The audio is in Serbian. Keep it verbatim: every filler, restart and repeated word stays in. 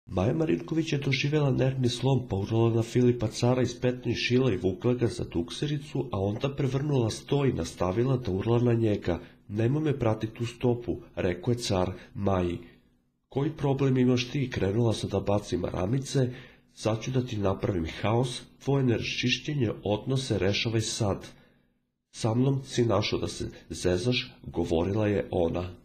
Maja Marinković je doživjela nervni slom, pa urala na Filipa cara iz petnih šila i vukla ga za duksericu, a onda prevrnula sto i nastavila da urla na njega. Nemoj me pratiti u stopu, rekao je car Maji. Koji problem imaš ti? Krenula sam da bacim maramice, sad ću da ti napravim haos, tvoje neraščišćenje odnose rešavaj sad. Sa mnom si našao da se zezaš, govorila je ona.